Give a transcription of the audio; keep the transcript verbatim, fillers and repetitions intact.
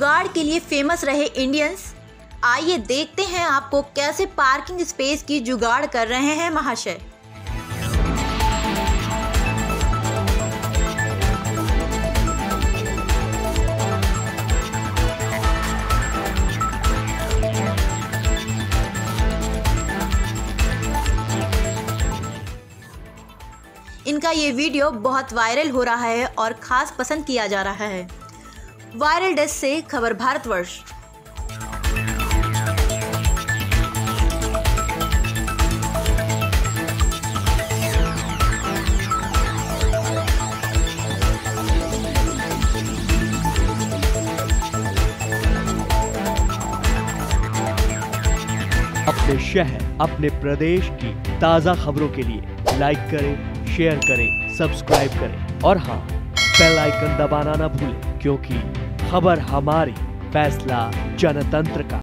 जुगाड़ के लिए फेमस रहे इंडियंस। आइए देखते हैं आपको कैसे पार्किंग स्पेस की जुगाड़ कर रहे हैं महाशय। इनका ये वीडियो बहुत वायरल हो रहा है और खास पसंद किया जा रहा है। वायरल डेस्क से खबर भारतवर्ष। अपने शहर, अपने प्रदेश की ताज़ा खबरों के लिए लाइक करें, शेयर करें, सब्सक्राइब करें और हाँ, बेल आइकन दबाना ना भूलें, क्योंकि खबर हमारी, फैसला जनतंत्र का।